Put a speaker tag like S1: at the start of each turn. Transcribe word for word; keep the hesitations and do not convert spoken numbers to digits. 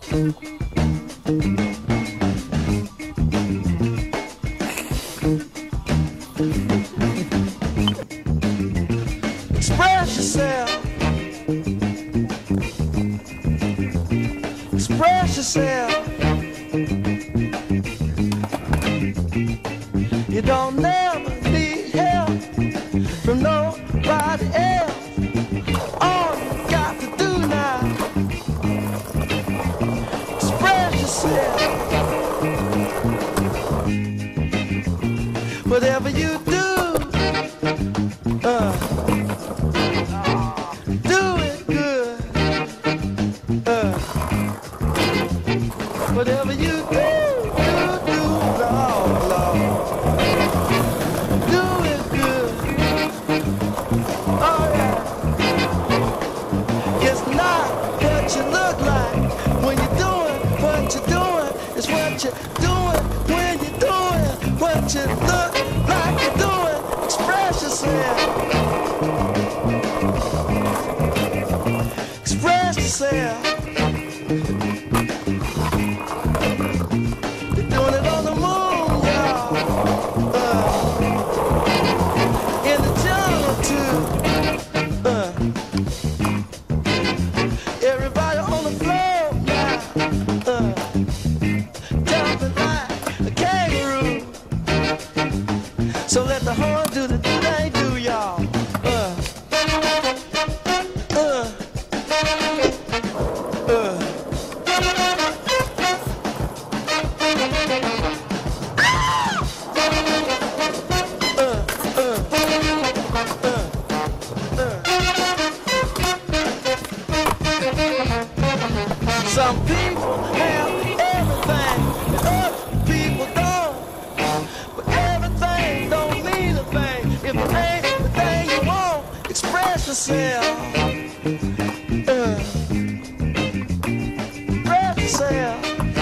S1: Express yourself. Express yourself. You don't never need help from nobody else. All you got to do now, express yourself. Whatever you do, uh, do it good. Uh, whatever you do, do, do, Lord, Lord. Do it good. Oh yeah. It's not what you look like when you're doing what you're doing. It's what you're doing when you're doing what you look like you're doing. Express yourself. Express yourself. They're doing it on the moon, y'all. Uh, in the jungle too. Uh, everybody on the floor now. Uh, jumping like a kangaroo. So let the horn do the thing do, y'all. Uh, uh, uh. Some people have everything, and other people don't. But everything don't mean a thing. If it ain't the thing you want, express yourself. Uh, express yourself.